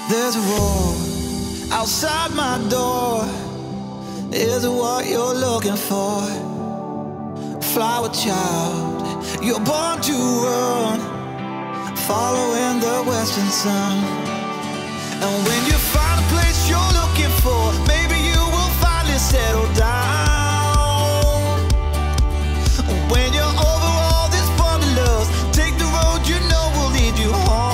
There's a roar outside my door. Is it what you're looking for? Flower child, you're born to run, following the western sun. And when you find a place you're looking for, maybe you will finally settle down. When you're over all this wanderlust, take the road you know will lead you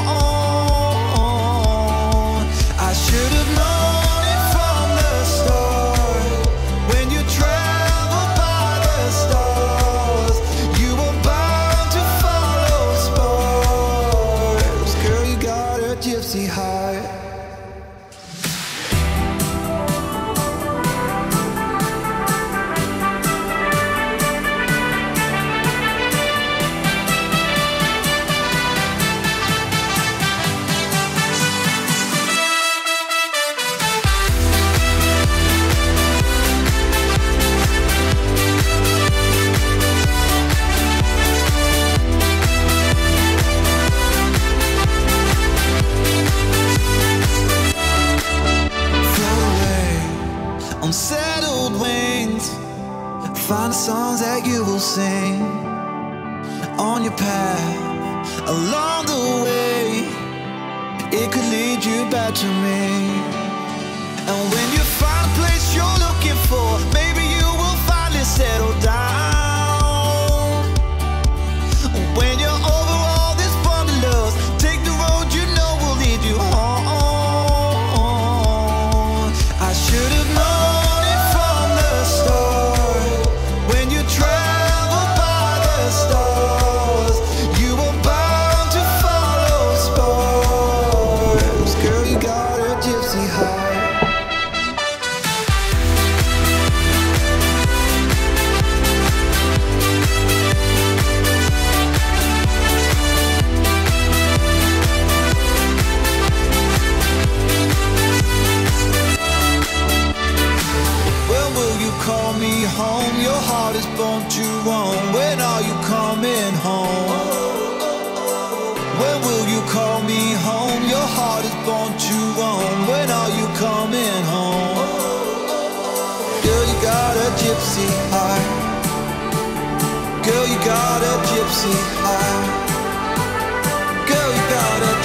home. I should have known it from the start. When you travel by the stars, you were bound to follow stars. Girl, you got a gypsy heart. Unsettled wings, find the songs that you will sing on your path along the way. It could lead you back to me. And when you find a place you're looking for, maybe you will finally settle down. When you're over all this wanderlust, take the road you know will lead you home. I should have known home, your heart is born to roam. When are you coming home? When will you call me home? Your heart is born to roam. When are you coming home? Girl, you got a gypsy heart. Girl, you got a gypsy heart. Girl, you got a